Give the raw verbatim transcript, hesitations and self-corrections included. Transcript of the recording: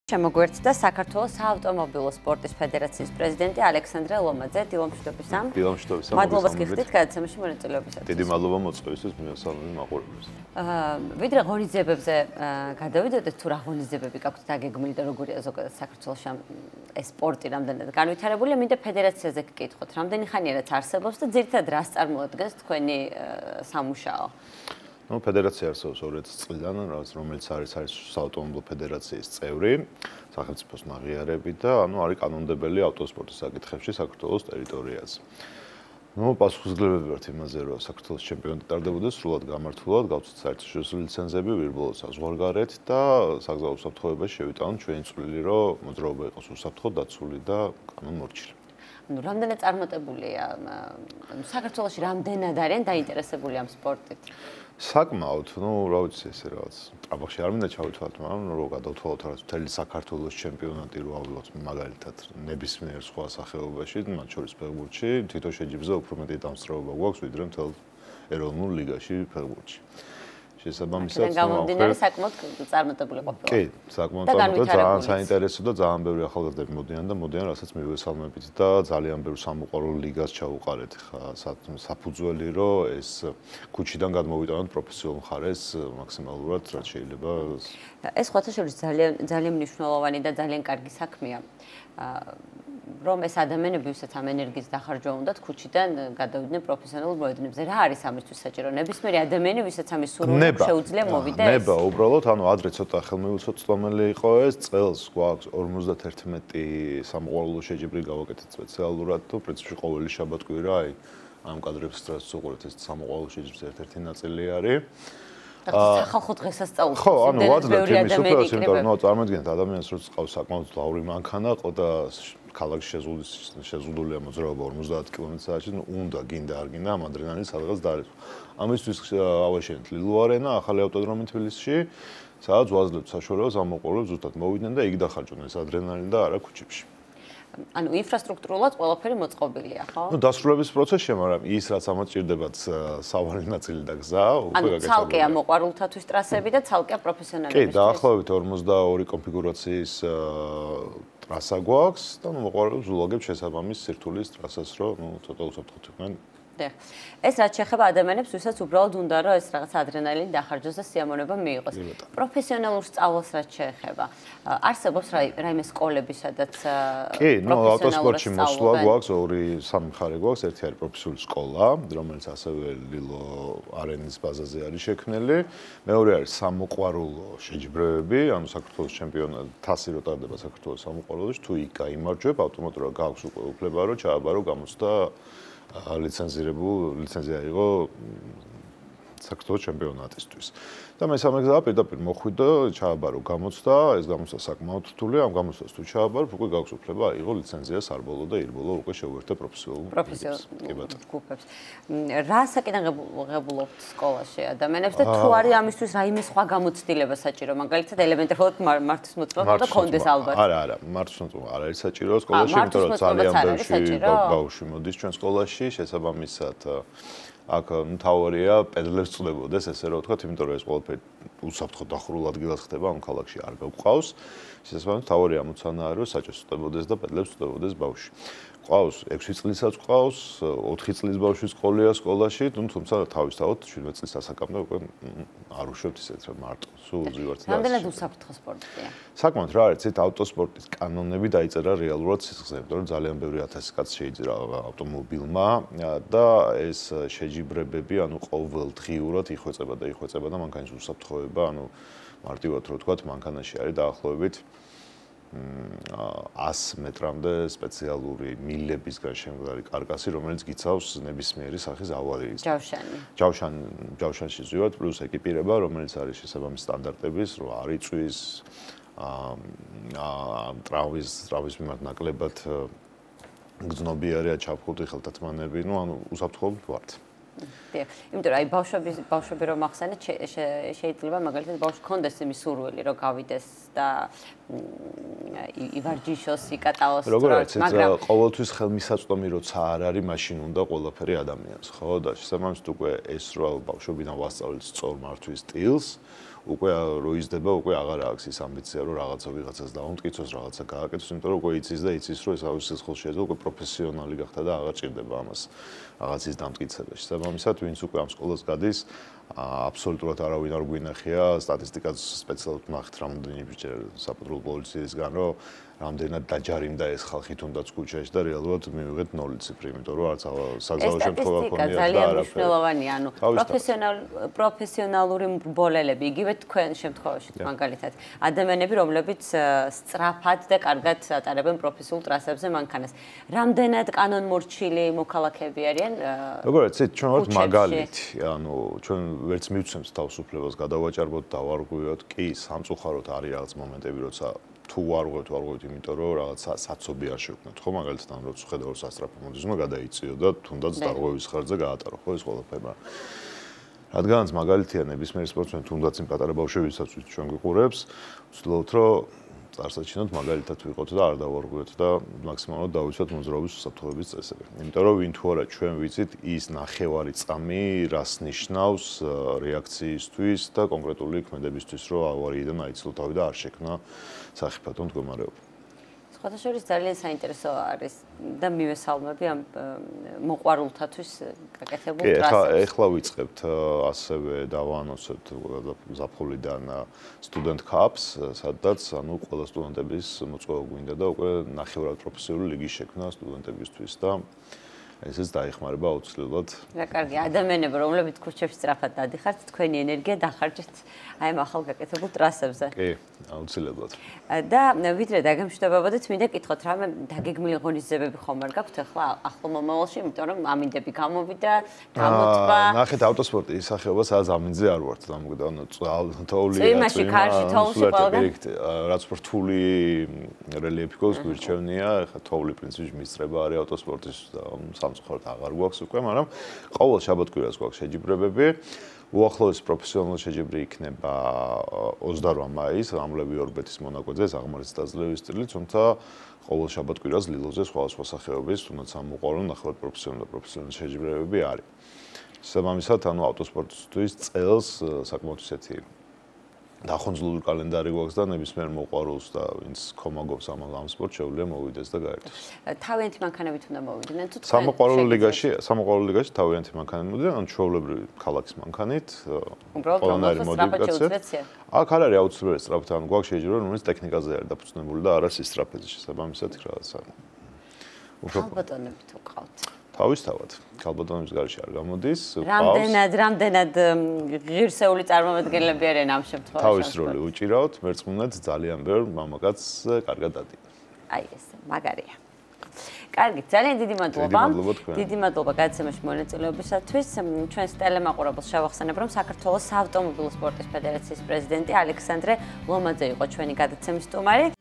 Შემოგვერთდა საქართველოს საავტომობილო სპორტის ფედერაციის პრეზიდენტი ალექსანდრე ლომაძე. დილომშვიდობის ამ. დილომშვიდობის ამ. მადლობას გიხდით გადაცემაში მონაწილეობისათვის. დიდი მადლობა მოწვევისთვის მიესალმები მაყურებელს. აა, ვიდრე ღონისძიებებზე გადავიდოდეთ, თუ რა ღონისძიებები გაქვთ დაგეგმილი და როგორია ზოგადად საქართველოში ეს სპორტი რამდენად განვითარებულია, მინდა ფედერაციაზე გკითხოთ, რამდენი ხანია რაც არსებობს და ძირითადად რას წარმოადგენს თქვენი სამუშაო? Ну, ფედერაცია არსებობს ორი ათი წლიდან, რომელიც არის არის საავტომობილო ფედერაციის წევრი, სახელმწიფოს მაღიარები და ანუ არის კანონმდებელი ავტოსპორტის საკითხებში საქართველოს ტერიტორიაზე. Ну, პასუხისმგებლები ვართ იმაზე, რომ საქართველოს ჩემპიონატი ტარდებოდეს სრულად გამართულად, გავცეთ საერთაშორისო ლიცენზები, ვირბოლოთ საზღვარგარეთ და საგზაო უსაფრთხოებაში შევიტანოთ ჩვენი წვლილი, რომ მოძრაობა იყოს უსაფრთხო, დაცული და კანონმორჩილი. Ну, რამდენად წარმატებულია საქართველოში რამდენად არიან დაინტერესებული ამ სპორტით? საკმაოდ, ну, რა ვიცი, ესე რაღაც ტრაბახში არ მინდა ჩავითვალოთ, მაგრამ რო გადავთვალოთ რაღაც მთელი საქართველოს ჩემპიონატი რო ავიღოთ მაგალითად ნებისმიერ სხვა სახეობაში, მათ შორის ფეხბურთში, თვითონ შეჯიბზე უფრო მეტი დამსწრეობა გვაქვს, ვიდრე მთელ ეროვნულ ლიგაში ფეხბურთში. შესაბამისად, გამომდინარე საკმაოდ წარმატებული ყოფილა. კი, საკმაოდ წარმატებული, ძალიან საინტერესო და ძალიან ბევრი ახალგაზრდები მოდიან და მოდიან, რასაც მივესალმებით და ძალიან ბევრ სამოყვარულო ლიგას ჩავუყარეთ ხა საფუძველი, რომ ეს ქუჩიდან გადმოვიტანოთ პროფესიონალ მხარეს მაქსიმალურად, რაც შეიძლება. ეს ხოთა შორის ძალიან ძალიან მნიშვნელოვანი და ძალიან კარგი საქმეა. რომ ეს ადამიანები, ვისაც ამ ენერგიის დახარჯვა უნდათ, ქუჩიდან გადავიდნენ პროფესიონალურ მოედნებზე. რა არის ამისთვის საჭირო? ნებისმიერი ადამიანი, ვისაც ამის სურვილი შეუძლია მოვიდეს? ნება, უბრალოდ, ანუ ადრე ცოტა ხელმისაწვდომელი იყო ეს, წელს გვაქვს ორმოცდაერთმეტი სამოყვარულო შეჯიბრი გავაკეთეთ სპეციალურად, თუ პრინციპში ყოველი შაბათ-კვირა, აი, ამ კადრებს რაც უყურეთ, ეს სამოყვარულო შეჯიბრის ერთ-ერთი ნაწილი არის. სახალხო დღესასწაულს. ხო, ანუ ვაძლევთ იმის უფლებას, იმიტომ რომ წარმოიდგინეთ ადამიანს, როცა ყავს საკმაოდ ლაური მანქანა, ყო და ქალაქში შეზღუდულია მოძრაობა ორმოცდაათი კილომეტრი საათში, ну, უნდა გინდა არ გინდა ამ ადრენალინს სადღაც დაარღვევ. ამისთვის ავაშენეთ ლილო არენა, ახალი ავტოდრომი თბილისში, სადაც ვაძლევთ საშუალებას ამ მოყოლებს ზუსტად მოვიდნენ და იქ დახარჯონ ეს ადრენალინი და არა ქუჩებში. ანუ ინფრასტრუქტურულად ყველაფერი მოწყობილია, ხო? ну, დასრულების პროცესში, მაგრამ ის რაც ამათ ჭირდებათ სავალი ნაწილი და გზა, უკვე გაკეთებულია. ანუ ცალკეა მოყვარულთათვის ტრასები და ცალკეა პროფესიონალებისთვის. კი, დაახლოებით ორმოცდაორი კონფიგურაციის ტრასა გვაქვს და ნუ მოყვარულებს ულაგებ შესაბამის სირთულის ტრასას, რომ ნუ ცოტა უსაფრთხოდ იყვნენ. ეს რაც შეეხება ადამიანებს, ვისაც უბრალოდ უნდა რომ ეს რაღაც ადრენალინი დახარჯოს და სიამოვნება მიიღოს. პროფესიონალურ სწავლას რაც შეეხება, არსებობს რაიმე სკოლები, სადაც კი, ნუ ავტოსპორტში მოსვლა გვაქვს ორი სამი მხარე გვაქვს, ერთი არის პროფესიული სკოლა, რომელიც ასევე ლილო არენის ბაზაზე არის შექმნილი, მეორე არის სამოყვარულო შეჯიბრებები, ანუ საქართველოს ჩემპიონატი თასი რო ტარდება საქართველოს სამოყვარულოში, თუ იქ გაიმარჯვებ, ავტომატურად გაქვს უკვე უფლება რომ ჩააბარო გამოცდა ლიცენზირებულ ლიცენზია იყო საქართველოს ჩემპიონატისთვის. და მესამე გზაა პირდაპირ მოხვიდო, ჩააბარო გამოცდა, ეს გამოცდა საკმაოდ რთულია, ამ გამოცდას თუ ჩააბარო, უკვე გაქვს უფლება აიღო ლიცენზია სარბოლო და ირბოლო უკვე შეუერთდა პროფესიონალურ ჯგუფებს. რა საკიდან ღებულობთ სკოლაში ადამიანებს და თუ არის ამისთვის რაიმე სხვა გამოცდილება საჭირო, მაგალითად ელემენტარულად მართვის მოწმობა და კონდეს ალბათ. არა, არა, მართვის მოწმობა არ არის საჭირო სკოლაში, იმიტომ რომ ძალიან ბევრი ბავშვი მოდის ჩვენ სკოლაში, შესაბამისად აქ მთავარია პედლებს წვდებოდეს, ესე რომ ვთქვათ, იმიტომ რომ ეს ყველაფერი უსაფრთხო დახურულ ადგილას ხდება, ამ ქალაქში არ გაგვყავს. შესაბამისად, მთავარი ამოცანაა, რომ საჭეს წვდებოდეს და პედლებს წვდებოდეს ბავშვი. ყავს ექვსი წლისაც ყავს, ოთხი წლის ბავშვი სკოლია სკოლაში, თუმცა თავისთავად შვიდმეტ წლის ასაკამდე უკვე არ უშვებთ ისეთ რა მარტო. სულ ვივართ და რამდენად უსაფრთხო სპორტია? საკმაოდ რა არის, ეს ავტოსპორტის კანონები დაიწერა რეალურად სისხლზე, იმიტომ რომ ძალიან ბევრი ათასი კაცი შეიძრა ავტომობილმა და ეს შეჯიბრებები, ანუ ყოველდღიურად იხვეწება და იხვეწება და მანქანის უსაფრთხოება, ანუ მარტივად რო ვთქვათ, მანქანაში არის დაახლოებით ასი მეტრამდე სპეციალური მილებისგან შემდგარი კარკასი, რომელიც გიცავს ნებისმიერი სახის ავალიის. ჯავშანი. ჯავშანი, ჯავშანში ზივართ, პლუს ეკიპირება, რომელიც არის შესაბამის სტანდარტების, რომ არ იწვის აა ტრავმის, ტრავმის მიმართ ნაკლებად გრძნობიარეა ჩაფხუტი ხელთათმანები, ну, ანუ უსაფრთხოებით ვართ. დიახ, იმიტომ რომ აი ბავშვები ბავშვები რომ ახსენეთ შეიძლება მაგალითად ბავშვი კონდეს იმის სურვილი რომ გავიდეს და ივარჯიშოს, იკატაოს, მაგრამ ყოველთვის ხელმისაწვდომი როცა არ არის, მაშინ უნდა ყველაფერი ადამიანს, ხო? და შესაბამისად უკვე ეს რო ბავშვებიდან ვასწავლეთ სწორ მართვის სტილს, უკვე რო იზრდება, უკვე აღარ აქვს ის ამბიცია, რომ რაღაცა ვიღაცას დაუმტკიცოს, რაღაცა გააკეთოს, იმიტომ რომ უკვე იცის და იცის, რომ ეს აუცილებლად სიცოცხლეში შეძლო უკვე პროფესიონალი გახდა და აღარ ჭირდება ამას რაღაცის დამტკიცება. შესაბამისად, ვინც უკვე ამ სკოლას გადის, აბსოლუტურად არავინ არ გვინახია, სტატისტიკაც სპეციალურად ნახეთ რამდენი ბიჭი საპატრულო პოლიციისგან, რომ რამდენად დაჯარიმდა ეს ხალხი თუნდაც ქუჩაში და რეალურად მივიღეთ ნული ციფრი, იმიტომ რომ არც საგზაო შემთხვევა ქონია და ძალიან მნიშვნელოვანია, ანუ პროფესიონალური მრბოლელები, იგივე თქვენ შემთხვევაში მაგალითად, ადამიანები, რომლებიც სწრაფად და კარგად ატარებენ პროფესიულ ტრასებზე მანქანას. რამდენად კანონმორჩილი მოქალაქეები არიან? როგორ იცით, ჩვენ ვართ მაგალითი, ანუ ჩვენ ვერც მივცემთ თავისუფლებას გადავაჭარბოთ, დავარღვიოთ, კი, სამწუხაროდ არის რაღაც მომენტები, როცა თუ არ ვღვევთ, არ ვღვევთ, იმიტომ რომ რაღაც საცობი არ შევქმნათ, ხო, მაგალითად, ამ როცა ხედავ სასწრაფო მოდიზმმა გადაიწიო და თუნდაც დარღვევის ხარჯზე გაატარო, ხო, ეს ყველაფერი. რადგანაც მაგალითია ნებისმიერ სპორტსმენ, თუნდაც იმ პატარა ბავშვებისაც ჩვენ გიყურებს, ვცდილობთ, რომ წარსაჩინოთ მაგალითად ვიყოთ და არ დავარღვიოთ და მაქსიმალურად დავიცვათ მოძრაობის უსაფრთხოების წესები. იმიტომ რომ ვინ თუ არა ჩვენ ვიცით ის ნახევარი წამი რას ნიშნავს რეაქციისთვის და კონკრეტული ქმედებისთვის, რომ ავარიიდან აიცილო თავი და არ შექმნა სახიფათო მდგომარეობა. სხვადასხვა ძალიან საინტერესო არის და მივესალმები ამ მოყვარულთათვის გაკეთებულ ტრასებს. ეხლა ვიწყებთ ასევე დავაანონსებთ ზაფხულიდან სტუდენტ კაპს, სადაც ანუ ყველა სტუდენტების მოწვევა გვინდა და უკვე ნახევრად პროფესიული ლიგი შექმნა სტუდენტებისთვის და ესეც დაიხმარება აუცილებლად. რა კარგი, ადამიანები, რომლებიც ქუჩებში სწრაფად დადიხართ, თქვენი ენერგია დახარჯეთ აი ამ ახალ გაკეთებულ ტრასებზე. კი, აუცილებლად. და ვიდრე დაგემშვიდობებოდეთ, მინდა კითხოთ, რამე დაგეგმილი ღონისძიებები ხომ არ გაქვთ ახლა ახლო მომავალში, იმიტომ რომ ამინდები გამოვიდა, გამოთვა. ნახეთ ავტოსპორტი ის სახეობა, სადაც ამინდზე არ ვართ, ანუ თოვლი წვიმაში, კარში, თოვლში ყველგან. რაც რთული რელიეფი გვაქვს, გვირჩევნია, ახლა თოვლი პრინციპში მისწრება არის ავტოსპორტის და სამწუხაროდ აღარ გვაქვს უკვე, მაგრამ ყოველ შაბათ-კვირას გვაქვს შეჯიბრებები. უახლოესი პროფესიონალური შეჯიბრი იქნება ოცდარვა მაისს, ამლევი ორბეთის მონაკვეთზე, აღმართის დაძლევის წილით, თუმცა ყოველ შაბათ-კვირას ლილოზე სხვადასხვა სახეობის, თუნდაც ამ მოყვარულ ნახევარ პროფესიონალურ და პროფესიონალურ შეჯიბრებები არის. შესაბამისად, ანუ ავტოსპორტისთვის წელს საკმაოდ ისეთი დახონძლული კალენდარი გვაქვს და ნებისმიერ მოყვარულს და ვინც კომაგობს ამ ამ სპორტს შეუძლია მოვიდეს და გაერთოს. თავიანთი მანქანებით უნდა მოვიდნენ თუ თქვენ სამოყვარულო ლიგაში, სამოყვარულო ლიგაში თავიანთი მანქანით მოვიდნენ, ან ჩვეულებრივი ქალაქის მანქანით. უბრალოდ სწრაფად. აქ არ არის აუცილებელი სწრაფად, ანუ გვაქვს შეჯიბრი, რომელიც ტექნიკაზე არის დაფუძნებული და არ არის სისწრაფეზე შესაბამისად რაღაცა. ქალბატონები თუ ყავთ? თავისთავად, ქალბატონების გარშე არ გამოდის. რამდენად, რამდენად ღირსეული წარმომადგენლები არიან ამ შემთხვევაში? თავის როლი უჭირავთ, მერწმუნეთ ძალიან ბევრ მამაკაცს კარგად დადიან. აი ეს, მაგარია. კარგი, ძალიან დიდი მადლობა. დიდი მადლობა გადაცემაში მონაწილეობისათვის. ჩვენს ტელემაყურებელს შევახსენებ, რომ საქართველოს საავტომობილო სპორტის ფედერაციის პრეზიდენტი ალექსანდრე ლომაძე იყო ჩვენი გადაცემის სტუმარი.